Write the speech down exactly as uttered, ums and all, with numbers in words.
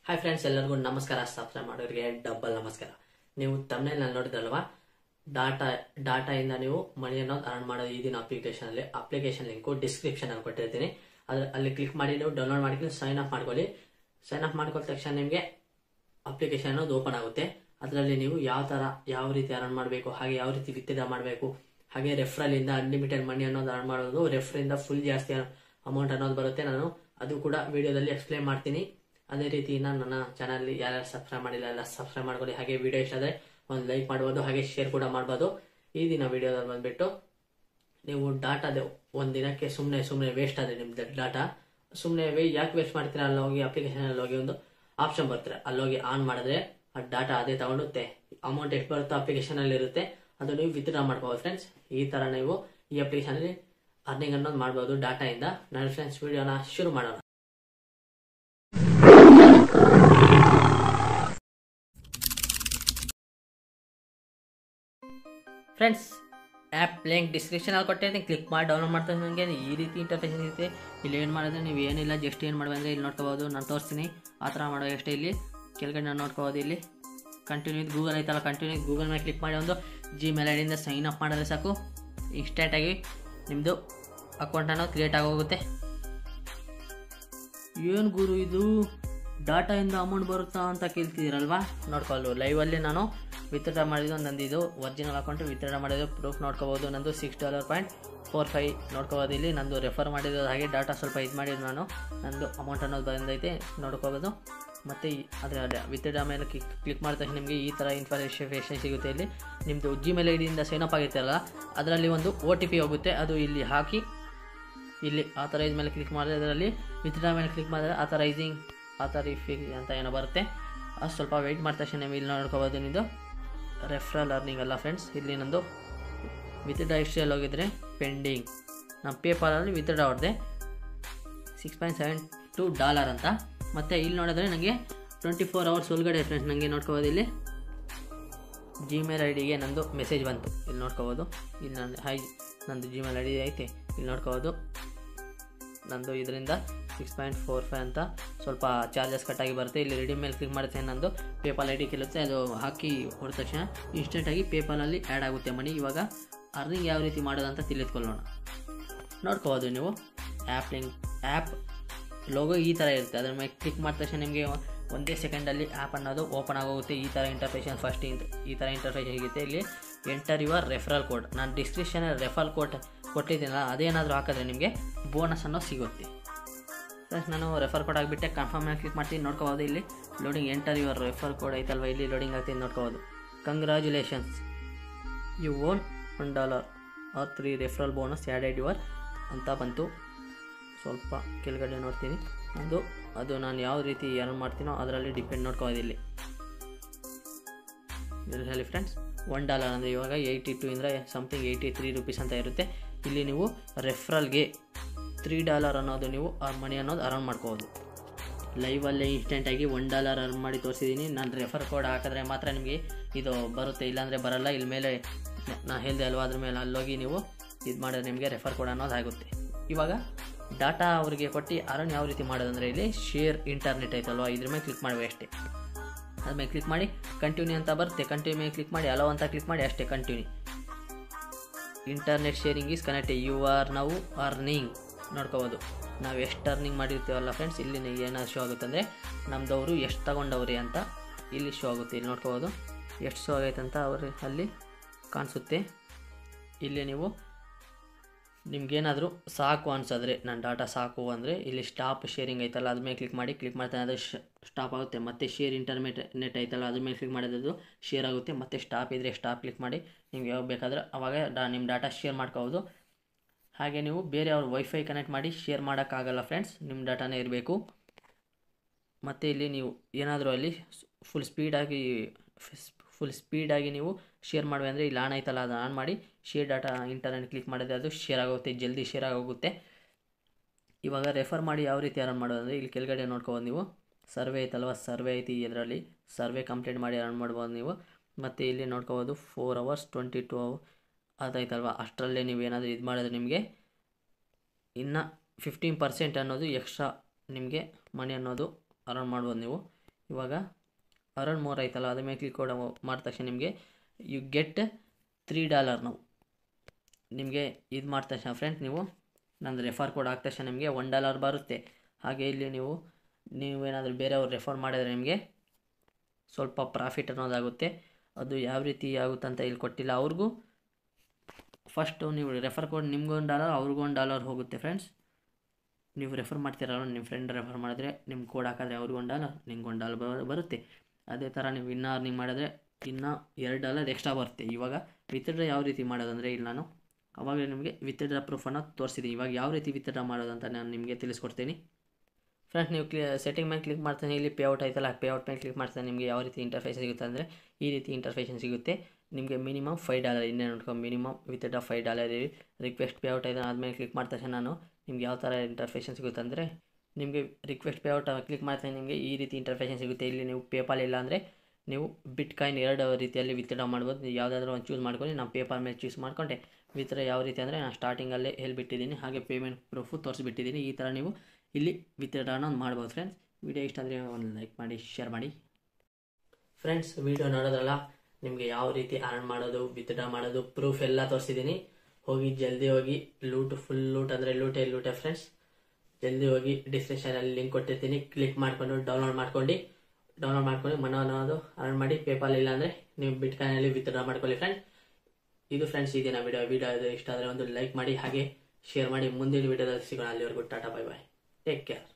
Hi friends, ಎಲ್ಲರಿಗೂ ನಮಸ್ಕಾರ. Subscribe ಮಾಡೋರಿಗೆ ಡಬಲ್ ನಮಸ್ಕಾರ. ನೀವು ತಮ್ಮನೇಲಿ ನಾನು ನೋಡಿದ್ರಲ್ವಾ, ಡಾಟಾ ಡಾಟಾ ಇಂದ ನೀವು ಮನಿ ಅನ್ನೋದು ಅರ್ನ್ ಮಾಡೋದು ಈ ದಿನ ಅಪ್ಲಿಕೇಶನ್ ಅಲ್ಲಿ ಅಪ್ಲಿಕೇಶನ್ ಲಿಂಕ್ ಡಿಸ್ಕ್ರಿಪ್ಷನ್ ಅಲ್ಲಿ ಕೊಟ್ಟಿರ್ತೀನಿ. ಅದ್ರ ಅಲ್ಲಿ ಕ್ಲಿಕ್ ಮಾಡಿ ನೀವು ಡೌನ್ಲೋಡ್ ಮಾಡ್ಕೊಂಡು ಸೈನ್ ಅಪ್ ಮಾಡ್ಕೊಳ್ಳಿ. ಸೈನ್ ಅಪ್ ಮಾಡ್ಕೊಂಡ ತಕ್ಷಣ ನಿಮಗೆ ಅಪ್ಲಿಕೇಶನ್ ಅನ್ನೋದು ಓಪನ್ ಆಗುತ್ತೆ. ಅದರಲ್ಲಿ ನೀವು ಯಾವ ತರ ಯಾವ ರೀತಿ ಅರ್ನ್ ಮಾಡಬೇಕು, ಹಾಗೆ ಯಾವ ರೀತಿ ವಿತ್ಡ್ರಾ ಮಾಡಬೇಕು, ಹಾಗೆ ರೆಫರಲ್ ಇಂದ ಅನ್ಲಿಮಿಟೆಡ್ ಮನಿ ಅನ್ನೋದು ಅರ್ನ್ ಮಾಡೋದು, ರೆಫರ್ ಇಂದ ಫುಲ್ ಜಾಸ್ತಿ ಅಮೌಂಟ್ ಅನ್ನೋದು ಬರುತ್ತೆ. ನಾನು ಅದು ಕೂಡ ವಿಡಿಯೋದಲ್ಲಿ ಎಕ್ಸ್ಪ್ಲೇನ್ ಮಾಡ್ತೀನಿ. ಅದೇ ರೀತಿ ನನ್ನ ಚಾನಲ್ ಯಾರ್ಯಾರು ಸಬ್ಸ್ಕ್ರೈಬ್ ಮಾಡಿಲ್ಲ ಎಲ್ಲ ಸಬ್ಸ್ಕ್ರೈಬ್ ಮಾಡ್ಕೊಳ್ಳಿ. ಹಾಗೆ ವಿಡಿಯೋ ಇಷ್ಟ ಆದರೆ ಒಂದು ಲೈಕ್ ಮಾಡ್ಬೋದು, ಹಾಗೆ ಶೇರ್ ಕೂಡ ಮಾಡ್ಬೋದು. ಈ ದಿನ ವಿಡಿಯೋದಲ್ಲಿ ಬಂದ್ಬಿಟ್ಟು ನೀವು ಡಾಟಾದ ಒಂದ್ ದಿನಕ್ಕೆ ಸುಮ್ಮನೆ ಸುಮ್ಮನೆ ವೇಸ್ಟ್ ಆದ್ರೆ ನಿಮ್ದು ಡಾಟಾ ಸುಮ್ಮನೆ ಯಾಕೆ ವೇಸ್ಟ್ ಮಾಡ್ತೀರಾ, ಅಲ್ಲಿ ಹೋಗಿ ಅಪ್ಲಿಕೇಶನ್ ಅಲ್ಲಿ ಹೋಗಿ ಒಂದು ಆಪ್ಷನ್ ಬರ್ತಾರೆ, ಅಲ್ಲಿ ಹೋಗಿ ಆನ್ ಮಾಡಿದ್ರೆ ಆ ಡಾಟಾ ಅದೇ ತಗೊಂಡುತ್ತೆ. ಅಮೌಂಟ್ ಎಷ್ಟು ಬರುತ್ತೋ ಅಪ್ಲಿಕೇಶನ್ ಅಲ್ಲಿ ಇರುತ್ತೆ, ಅದು ನೀವು ವಿತ್ಡ್ರಾ ಮಾಡ್ಕೋಬಹುದು ಫ್ರೆಂಡ್ಸ್. ಈ ತರ ನೀವು ಈ ಅಪ್ಲಿಕೇಶನ್ ಅಲ್ಲಿ ಅರ್ನಿಂಗ್ ಅನ್ನೋದು ಮಾಡಬಹುದು ಡಾಟಾ ಇಂದ. ನಾನು ಫ್ರೆಂಡ್ಸ್ ವಿಡಿಯೋನ ಶುರು ಮಾಡೋಣ. ಫ್ರೆಂಡ್ಸ್, ಆ್ಯಪ್ ಲಿಂಕ್ ಡಿಸ್ಕ್ರಿಪ್ಷನ್ ಅಲ್ಲಿ ಕೊಟ್ಟಿರ್ತೀನಿ, ಕ್ಲಿಕ್ ಮಾಡಿ ಡೌನ್ಲೋಡ್ ಮಾಡ್ತಾ ನನಗೆ ಈ ರೀತಿ ಇಂಟರ್ಫೇಸ್ ಇರುತ್ತೆ. ಇಲ್ಲಿ ಏನು ಮಾಡಿದ್ರೆ ನೀವು ಏನಿಲ್ಲ, ಜಸ್ಟ್ ಏನು ಮಾಡಬೇಕಂದ್ರೆ ಇಲ್ಲಿ ನೋಡ್ಕೋಬೋದು. ನಾನು ತೋರಿಸ್ತೀನಿ ಆ ಥರ ಮಾಡೋ ಎಷ್ಟೇ. ಇಲ್ಲಿ ಕೆಳಗಡೆ ನಾನು ನೋಡ್ಕೋಬೋದು. ಇಲ್ಲಿ ಕಂಟಿನ್ಯೂ ವಿತ್ ಗೂಗಲ್ ಐತಲ್ಲ, ಕಂಟಿನ್ಯೂ ಗೂಗಲ್ ಮೇಲೆ ಕ್ಲಿಕ್ ಮಾಡಿ ಒಂದು ಜಿಮೇಲ್ ಐ ಡಿಯಿಂದ ಸೈನ್ ಅಪ್ ಮಾಡಿದ್ರೆ ಸಾಕು, ಇನ್ಸ್ಟೆಂಟಾಗಿ ನಿಮ್ಮದು ಅಕೌಂಟ್ ಅನ್ನೋದು ಕ್ರಿಯೇಟ್ ಆಗೋಗುತ್ತೆ. ಏನು ಗುರು ಇದು ಡಾಟಾ ಇಂದ ಅಮೌಂಟ್ ಬರುತ್ತಾ ಅಂತ ಕೇಳ್ತಿದ್ದೀರಲ್ವಾ, ನೋಡ್ಕೊಳ್ಳು. ಲೈವಲ್ಲಿ ನಾನು ವಿತ್ಡ್ರಾ ಮಾಡಿದ್ದು ನಂದು ಇದು ಒರಿಜಿನಲ್ ಅಕೌಂಟ್ ವಿತ್ಡ್ರಾ ಮಾಡಿದ್ದು ಪ್ರೂಫ್ ನೋಡ್ಕೋಬೋದು. ನಂದು six dollar point four five ನೋಡ್ಕೋಬೋದು. ಇಲ್ಲಿ ನಂದು ರೆಫರ್ ಮಾಡಿರೋದು, ಹಾಗೆ ಡಾಟಾ ಸ್ವಲ್ಪ ಇದು ಮಾಡಿದ್ದು ನಾನು, ನಂದು ಅಮೌಂಟ್ ಅನ್ನೋದು ಬಂದೈತೆ ನೋಡ್ಕೋಬೋದು. ಮತ್ತು ಅದರ ವಿತ್ಡ್ರಾ ಮೇಲೆ ಕ್ಲಿಕ್ ಕ್ಲಿಕ್ ಮಾಡಿದ ತಕ್ಷಣ ನಿಮಗೆ ಈ ಥರ ಇನ್ಫಾರ್ಮೇಷನ್ ಸಿಗುತ್ತೆ. ಇಲ್ಲಿ ನಿಮ್ಮದು ಜಿಮೇಲ್ ಐ ಡಿಯಿಂದ ಸೈನ್ ಅಪ್ ಆಗಿರ್ತಾರಲ್ಲ, ಅದರಲ್ಲಿ ಒಂದು ಒ ಟಿ ಪಿ ಹೋಗುತ್ತೆ, ಅದು ಇಲ್ಲಿ ಹಾಕಿ ಇಲ್ಲಿ ಆಥರೈಸ್ ಮೇಲೆ ಕ್ಲಿಕ್ ಮಾಡಿದ್ರೆ ಅದರಲ್ಲಿ ವಿತ್ಡ್ರಾ ಮೇಲೆ ಕ್ಲಿಕ್ ಮಾಡಿದ್ರೆ ಆಥರೈಸಿಂಗ್ ಆಥರಿಫಿ ಅಂತ ಏನೋ ಬರುತ್ತೆ. ಅದು ಸ್ವಲ್ಪ ವೆಯ್ಟ್ ಮಾಡಿದ ತಕ್ಷಣ ನೀವು ಇಲ್ಲಿ ನೋಡ್ಕೋಬೋದು. ನಿಮ್ಮದು ರೆಫರಲ್ ಅರ್ನಿಂಗ್ ಅಲ್ಲ ಫ್ರೆಂಡ್ಸ್, ಇಲ್ಲಿ ನಂದು ವಿತ್ಡ್ರಾ ಹಿಸ್ಟ್ರಿಯಲ್ಲಿ ಹೋಗಿದ್ರೆ ಪೆಂಡಿಂಗ್, ನಾನು ಪೇಪಾಲಲ್ಲಿ ವಿತ್ಡ್ರಾ ಹೊಡೆದೆ six point seven two dollar ಅಂತ. ಮತ್ತು ಇಲ್ಲಿ ನೋಡಿದ್ರೆ ನನಗೆ ಟ್ವೆಂಟಿ ಫೋರ್ ಅವರ್ಸ್ ಒಳಗಡೆ ಫ್ರೆಂಡ್ಸ್ ನನಗೆ ನೋಡ್ಕೋಬೋದು. ಇಲ್ಲಿ ಜಿಮೇಲ್ ಐ ಡಿಗೆ ನಂದು ಮೆಸೇಜ್ ಬಂತು, ಇಲ್ಲಿ ನೋಡ್ಕೋಬೋದು. ಇಲ್ಲಿ ನಂದು ಹೈ ನಂದು ಜಿಮೇಲ್ ಐ ಡಿ ಐತೆ, ಇಲ್ಲಿ ನೋಡ್ಕೋಬೋದು. ನಂದು ಇದರಿಂದ ಸಿಕ್ಸ್ ಪಾಯಿಂಟ್ ಫೋರ್ ಫೈವ್ ಅಂತ ಸ್ವಲ್ಪ ಚಾರ್ಜಸ್ ಕಟ್ಟಾಗಿ ಬರುತ್ತೆ. ಇಲ್ಲಿ ರೆಡಿ ಮೇಲೆ ಕ್ಲಿಕ್ ಮಾಡುತ್ತೆ, ನಂದು ಪೇಪಾಲ್ ಐ ಡಿ ಕೇಳುತ್ತೆ, ಅದು ಹಾಕಿ ಹೊಡೆದ ತಕ್ಷಣ ಇನ್ಸ್ಟೆಂಟಾಗಿ ಪೇಪಾಲಲ್ಲಿ ಆ್ಯಡ್ ಆಗುತ್ತೆ ಮನಿ. ಇವಾಗ ಅರ್ನಿಂಗ್ ಯಾವ ರೀತಿ ಮಾಡೋದಂತ ತಿಳಿದುಕೊಳ್ಳೋಣ. ನೋಡ್ಕೋಬೋದು ನೀವು ಆ್ಯಪ್ ಲಿಂಕ್ ಆ್ಯಪ್ ಲೋಗೋ ಈ ಥರ ಇರುತ್ತೆ. ಅದ್ರ ಮೇಲೆ ಕ್ಲಿಕ್ ಮಾಡಿದ ತಕ್ಷಣ ನಿಮಗೆ ಒಂದೇ ಸೆಕೆಂಡಲ್ಲಿ ಆ್ಯಪ್ ಅನ್ನೋದು ಓಪನ್ ಆಗೋಗುತ್ತೆ. ಈ ಥರ ಇಂಟರ್ಫೇಷನ್ ಫಸ್ಟ್ ಈ ಥರ ಇಂಟರ್ಫೇಷನ್ ಸಿಗುತ್ತೆ. ಇಲ್ಲಿ ಎಂಟರ್ ಯುವರ್ ರೆಫರಲ್ ಕೋಡ್, ನಾನು ಡಿಸ್ಕ್ರಿಪ್ಷನಲ್ಲಿ ರೆಫರಲ್ ಕೋಡ್ ಕೊಟ್ಟಿದ್ದೀನಲ್ಲ, ಅದೇನಾದರೂ ಹಾಕಿದ್ರೆ ನಿಮಗೆ ಬೋನಸ್ ಅನ್ನೋ ಸಿಗುತ್ತೆ. ಫ್ರೆಂಡ್ಸ್, ನಾನು ರೆಫರ್ ಕೋಡ್ ಆಗಿಬಿಟ್ಟೆ ಕನ್ಫರ್ಮ್ ಮೇಲೆ ಕ್ಲಿಕ್ ಮಾಡ್ತೀನಿ. ನೋಡ್ಕೋಬೋದು ಇಲ್ಲಿ loading enter your refer code ಐತಲ್ವ, ಇಲ್ಲಿ ಲೋಡಿಂಗ್ ಆಗ್ತೀನಿ ನೋಡ್ಕೋಬೋದು. Congratulations, you won one dollar are three referral bonus added your ಅಂತ ಬಂತು. ಸ್ವಲ್ಪ ಕೆಳಗಡೆ ನೋಡ್ತೀನಿ, ಅದು ಅದು ನಾನು ಯಾವ ರೀತಿ ಅರ್ನ್ ಮಾಡ್ತೀನೋ ಅದರಲ್ಲಿ ಡಿಪೆಂಡ್ ನೋಡ್ಕೋಬೋದು. ಇಲ್ಲಿ ಹೇಳಿ ಫ್ರೆಂಡ್ಸ್, ಒನ್ ಡಾಲರ್ ಅಂದರೆ ಇವಾಗ ಏಯ್ಟಿ ಟು ಅಂದರೆ ಸಮಥಿಂಗ್ ಏಯ್ಟಿ ತ್ರೀ ರುಪೀಸ್ ಅಂತ ಇರುತ್ತೆ. ಇಲ್ಲಿ ನೀವು ರೆಫರಲ್ಗೆ ತ್ರೀ ಡಾಲರ್ ಅನ್ನೋದು ನೀವು ಮನಿ ಅನ್ನೋದು ಅರ್ನ್ ಮಾಡ್ಕೋಬೋದು. ಲೈವಲ್ಲೇ ಇನ್ಸ್ಟೆಂಟಾಗಿ ಒನ್ ಡಾಲರ್ ಅರ್ನ್ ಮಾಡಿ ತೋರಿಸಿದ್ದೀನಿ. ನಾನು ರೆಫರ್ ಕೋಡ್ ಹಾಕಿದ್ರೆ ಮಾತ್ರ ನಿಮಗೆ ಇದು ಬರುತ್ತೆ, ಇಲ್ಲಾಂದರೆ ಬರೋಲ್ಲ. ಇಲ್ಲಿ ಮೇಲೆ ನಾನು ಹೇಳಿದೆ ಅಲ್ವಾ, ಅದ್ರ ಮೇಲೆ ಅಲ್ಲೋಗಿ ನೀವು ಇದು ಮಾಡಿದ್ರೆ ನಿಮಗೆ ರೆಫರ್ ಕೋಡ್ ಅನ್ನೋದು ಆಗುತ್ತೆ. ಇವಾಗ ಡಾಟಾ ಅವರಿಗೆ ಕೊಟ್ಟು ಅರ್ನ್ ಯಾವ ರೀತಿ ಮಾಡೋದಂದರೆ, ಇಲ್ಲಿ ಶೇರ್ ಇಂಟರ್ನೆಟ್ ಐತಲ್ವ, ಇದ್ರ ಮೇಲೆ ಕ್ಲಿಕ್ ಮಾಡುವ ಅಷ್ಟೇ. ಅದ್ಮೇಲೆ ಕ್ಲಿಕ್ ಮಾಡಿ ಕಂಟಿನ್ಯೂ ಅಂತ ಬರುತ್ತೆ, ಕಂಟಿನ್ಯೂ ಮೇಲೆ ಕ್ಲಿಕ್ ಮಾಡಿ ಅಲೋ ಅಂತ ಕ್ಲಿಕ್ ಮಾಡಿ ಅಷ್ಟೇ. Continue internet sharing is connected, you are ನಾವು ಅರ್ನಿಂಗ್ ನೋಡ್ಕೋಬೋದು. ನಾವು ಎಷ್ಟು ಅರ್ನಿಂಗ್ ಮಾಡಿರ್ತೀವಲ್ಲ ಫ್ರೆಂಡ್ಸ್, ಇಲ್ಲಿ ಏನಾದ್ರು ಶೋ ಆಗುತ್ತೆ ಅಂದರೆ ನಮ್ಮದವರು ಎಷ್ಟು ತಗೊಂಡವ್ರಿ ಅಂತ ಇಲ್ಲಿ ಶೋ ಆಗುತ್ತೆ. ಇಲ್ಲಿ ನೋಡ್ಕೋಬೋದು ಎಷ್ಟು ಶೋ ಆಗೈತೆ ಅಂತ ಅವರು ಅಲ್ಲಿ ಕಾಣಿಸುತ್ತೆ. ಇಲ್ಲಿ ನೀವು ನಿಮ್ಗೇನಾದರೂ ಸಾಕು ಅನ್ಸಿದ್ರೆ, ನನ್ನ ಡಾಟಾ ಸಾಕು ಅಂದರೆ ಇಲ್ಲಿ ಸ್ಟಾಪ್ ಶೇರಿಂಗ್ ಐತಲ್ಲ, ಅದ್ರ ಮೇಲೆ ಕ್ಲಿಕ್ ಮಾಡಿ ಕ್ಲಿಕ್ ಮಾಡ್ತಾನೆ ಅದು ಸ್ಟಾಪ್ ಆಗುತ್ತೆ. ಮತ್ತು ಶೇರ್ ಇಂಟರ್ನೆಟ್ ನೆಟ್ ಐತಲ್ಲ, ಅದ್ರ ಮೇಲೆ ಕ್ಲಿಕ್ ಮಾಡಿದ್ದು ಶೇರ್ ಆಗುತ್ತೆ. ಮತ್ತು ಸ್ಟಾಪ್ ಇದ್ದರೆ ಸ್ಟಾಪ್ ಕ್ಲಿಕ್ ಮಾಡಿ ನಿಮ್ಗೆ ಯಾವಾಗ ಬೇಕಾದರೆ ಅವಾಗ ಡಾ ನಿಮ್ಮ ಡಾಟಾ ಶೇರ್ ಮಾಡ್ಕೋಬೋದು. ಹಾಗೆ ನೀವು ಬೇರೆ ಅವ್ರ ವೈಫೈ ಕನೆಕ್ಟ್ ಮಾಡಿ ಶೇರ್ ಮಾಡೋಕ್ಕಾಗಲ್ಲ ಫ್ರೆಂಡ್ಸ್, ನಿಮ್ಮ ಡಾಟಾನೇ ಇರಬೇಕು. ಮತ್ತು ಇಲ್ಲಿ ನೀವು ಏನಾದರೂ ಅಲ್ಲಿ ಫುಲ್ ಸ್ಪೀಡಾಗಿ ಫುಲ್ ಸ್ಪೀಡಾಗಿ ನೀವು ಶೇರ್ ಮಾಡುವೆ ಅಂದರೆ ಇಲ್ಲಿ ಆನ್ ಐತಲ್ಲ, ಅದು ಆನ್ ಮಾಡಿ ಶೇರ್ ಡಾಟಾ ಇಂಟರ್ನೆಟ್ ಕ್ಲಿಕ್ ಮಾಡಿದ್ರೆ ಅದು ಶೇರ್ ಆಗುತ್ತೆ, ಜಲ್ದಿ ಶೇರ್ ಆಗೋಗುತ್ತೆ. ಇವಾಗ ರೆಫರ್ ಮಾಡಿ ಯಾವ ರೀತಿ ಅರ್ನ್ ಮಾಡೋದು ಅಂದರೆ, ಇಲ್ಲಿ ಕೆಳಗಡೆ ನೋಡ್ಕೋಬೋದು ನೀವು ಸರ್ವೆ ಐತಲ್ವ, ಸರ್ವೆ ಐತಿ, ಇದರಲ್ಲಿ ಸರ್ವೆ ಕಂಪ್ಲೀಟ್ ಮಾಡಿ ಅರ್ನ್ ಮಾಡ್ಬೋದು ನೀವು. ಮತ್ತು ಇಲ್ಲಿ ನೋಡ್ಕೋಬೋದು four hours twenty two hour ಅದೈತಲ್ವ, ಅಷ್ಟರಲ್ಲೇ ನೀವು ಏನಾದರೂ ಇದು ಮಾಡಿದ್ರೆ ನಿಮಗೆ ಇನ್ನು ಫಿಫ್ಟೀನ್ ಪರ್ಸೆಂಟ್ ಅನ್ನೋದು ಎಕ್ಸ್ಟ್ರಾ ನಿಮಗೆ ಮನಿ ಅನ್ನೋದು ಅರ್ನ್ ಮಾಡ್ಬೋದು ನೀವು. ಇವಾಗ ಅರೌಂಡ್ ಮೋರ್ ಆಯ್ತಲ್ಲ, ಅದ್ರ ಮೇಲೆ ಕ್ಲಿಕ್ ಮಾಡಿದ ತಕ್ಷಣ ನಿಮಗೆ ಯು ಗೆಟ್ ತ್ರೀ ಡಾಲರ್ ನಾವು ನಿಮಗೆ ಇದು ಮಾಡಿದ ತಕ್ಷಣ ಫ್ರೆಂಡ್ಸ್ ನೀವು ನಂದು ರೆಫರ್ ಕೋಡ್ ಹಾಕಿದ ತಕ್ಷಣ ನಿಮಗೆ ಒನ್ ಡಾಲರ್ ಬರುತ್ತೆ. ಹಾಗೆ ಇಲ್ಲಿ ನೀವು ನೀವೇನಾದರೂ ಬೇರೆಯವ್ರು ರೆಫರ್ ಮಾಡಿದರೆ ನಿಮಗೆ ಸ್ವಲ್ಪ ಪ್ರಾಫಿಟ್ ಅನ್ನೋದಾಗುತ್ತೆ. ಅದು ಯಾವ ರೀತಿ ಆಗುತ್ತೆ ಅಂತ ಇಲ್ಲಿ ಕೊಟ್ಟಿಲ್ಲ. ಅವ್ರಿಗೂ ಫಸ್ಟು ನೀವು ರೆಫರ್ ಕೋಡ್ ನಿಮ್ಗೊಂದು ಡಾಲರ್ ಅವ್ರಿಗೂ ಒಂದು ಡಾಲರ್ ಹೋಗುತ್ತೆ ಫ್ರೆಂಡ್ಸ್. ನೀವು ರೆಫರ್ ಮಾಡ್ತೀರಲ್ಲ, ನಿಮ್ಮ ಫ್ರೆಂಡ್ ರೆಫರ್ ಮಾಡಿದ್ರೆ ನಿಮ್ಮ ಕೋಡ್ ಹಾಕಿದ್ರೆ ಅವ್ರಿಗೂ ಒಂದು ಡಾಲರ್ ನಿಮ್ಗೆ ಒಂದು ಡಾಲರ್ ಬರುತ್ತೆ. ಅದೇ ಥರ ನೀವು ಇನ್ನೂ ಅರ್ನಿಂಗ್ ಮಾಡಿದ್ರೆ ಇನ್ನೂ ಎರಡು ಡಾಲರ್ ಎಕ್ಸ್ಟ್ರಾ ಬರುತ್ತೆ. ಇವಾಗ ವಿತ್ಡ್ರಾ ಯಾವ ರೀತಿ ಮಾಡೋದಂದರೆ ಇಲ್ಲಿ ನಾನು ಅವಾಗ ನಿಮಗೆ ವಿತ್ಡ್ರಾ ಪ್ರೂಫನ್ನು ತೋರಿಸಿದ್ದೀನಿ. ಇವಾಗ ಯಾವ ರೀತಿ ವಿತ್ಡ್ರಾ ಮಾಡೋದಂತ ನಾನು ನಿಮಗೆ ತಿಳಿಸ್ಕೊಡ್ತೀನಿ ಫ್ರೆಂಡ್ಸ್. ನೀವು ಕ್ಲಿ ಸೆಟ್ಟಿಂಗ್ ಮೇಲೆ ಕ್ಲಿಕ್ ಮಾಡ್ತಾನೆ ಇಲ್ಲಿ ಪೇಔಟ್ ಆಯ್ತಲ್ಲ, ಪೇಔಟ್ ಮೇಲೆ ಕ್ಲಿಕ್ ಮಾಡ್ತಾನೆ ನಿಮಗೆ ಯಾವ ರೀತಿ ಇಂಟರ್ಫೇಸ್ ಸಿಗುತ್ತೆ ಅಂದರೆ ಈ ರೀತಿ ಇಂಟರ್ಫೇಷನ್ ಸಿಗುತ್ತೆ. ನಿಮಗೆ ಮಿನಿಮಮ್ ಫೈವ್ ಡಾಲರ್ ಇನ್ನೇ ನೋಡ್ಕೊಂಡು ಮಿನಿಮಮ್ ವಿತ್ಡ್ರಾ ಫೈವ್ ಡಾಲರ್ ಇರಿ ರಿಕ್ವೆಸ್ಟ್ ಪೇಔಟ್ ಆಯ್ತು ಆದಮೇಲೆ ಕ್ಲಿಕ್ ಮಾಡಿದ ತಕ್ಷಣ ನಾನು ನಿಮ್ಗೆ ಯಾವ ಥರ ಇಂಟರ್ಫೇಷನ್ ಸಿಗುತ್ತೆ ಅಂದರೆ ನಿಮಗೆ ರಿಕ್ವೆಸ್ಟ್ ಪೇಔಟ್ ಕ್ಲಿಕ್ ಮಾಡ್ತಾನೆ ನಿಮಗೆ ಈ ರೀತಿ ಇಂಟರ್ಫೇಷನ್ ಸಿಗುತ್ತೆ. ಇಲ್ಲಿ ನೀವು ಪೇಪಾಲ್ ಇಲ್ಲ ಅಂದರೆ ನೀವು ಬಿಟ್ ಕಾಯಿನ್ ಎರಡು ರೀತಿಯಲ್ಲಿ ವಿತ್ಡ್ರಾ ಮಾಡ್ಬೋದು. ಯಾವುದಾದ್ರೂ ಒಂದು ಚೂಸ್ ಮಾಡ್ಕೊಂಡು ನಾನು ಪೇಪಾಲ್ ಮೇಲೆ ಚೂಸ್ ಮಾಡಿಕೊಂಡೆ. ವಿತ್ಡ್ರಾ ಯಾವ ರೀತಿ ಅಂದರೆ ನಾನು ಸ್ಟಾರ್ಟಿಂಗಲ್ಲೇ ಹೇಳ್ಬಿಟ್ಟಿದ್ದೀನಿ, ಹಾಗೆ ಪೇಮೆಂಟ್ ಪ್ರೂಫು ತೋರಿಸ್ಬಿಟ್ಟಿದ್ದೀನಿ. ಈ ಥರ ನೀವು ಇಲ್ಲಿ ವಿತ್ಡ್ರಾನ ಮಾಡ್ಬೋದು ಫ್ರೆಂಡ್ಸ್. ವಿಡಿಯೋ ಇಷ್ಟ ಅಂದರೆ ಒಂದು ಲೈಕ್ ಮಾಡಿ, ಶೇರ್ ಮಾಡಿ ಫ್ರೆಂಡ್ಸ್. ವಿಡಿಯೋ ನೋಡೋದ್ರಲ್ಲ, ನಿಮಗೆ ಯಾವ ರೀತಿ ಅರ್ನ್ ಮಾಡೋದು, ವಿತ್ಡ್ರಾ ಮಾಡೋದು, ಪ್ರೂಫ್ ಎಲ್ಲ ತೋರಿಸಿದ್ದೀನಿ. ಹೋಗಿ ಜಲ್ದಿ ಹೋಗಿ ಲೂಟ್ ಫುಲ್ ಲೂಟ್ ಅಂದರೆ ಲೂಟೇ ಲೂಟೇ ಫ್ರೆಂಡ್ಸ್. ಜಲ್ದಿ ಹೋಗಿ ಡಿಸ್ಕ್ರಿಪ್ಷನಲ್ಲಿ ಲಿಂಕ್ ಕೊಟ್ಟಿರ್ತೀನಿ, ಕ್ಲಿಕ್ ಮಾಡಿಕೊಂಡು ಡೌನ್ಲೋಡ್ ಮಾಡ್ಕೊಂಡು ಡೌನ್ಲೋಡ್ ಮಾಡ್ಕೊಂಡು ಮನೋ ಅನ್ನೋದು ಅರ್ನ್ ಮಾಡಿ. ಪೇಪಾಲ್ ಇಲ್ಲ ಅಂದರೆ ನೀವು ಬಿಟ್ ಕಾಯಿನಲ್ಲಿ ವಿತ್ಡ್ರಾ ಮಾಡ್ಕೊಳ್ಳಿ ಫ್ರೆಂಡ್ಸ್. ಇದು ಫ್ರೆಂಡ್ಸ್ ಇದೀನ ವಿಡಿಯೋ ವಿಡಿಯೋ ಇಷ್ಟ ಆದರೆ ಒಂದು ಲೈಕ್ ಮಾಡಿ, ಹಾಗೆ ಶೇರ್ ಮಾಡಿ. ಮುಂದಿನ ವಿಡಿಯೋದಲ್ಲಿ ಸಿಗೋಣ. ಅಲ್ಲಿವರೆಗೂ tata bye bye, take care.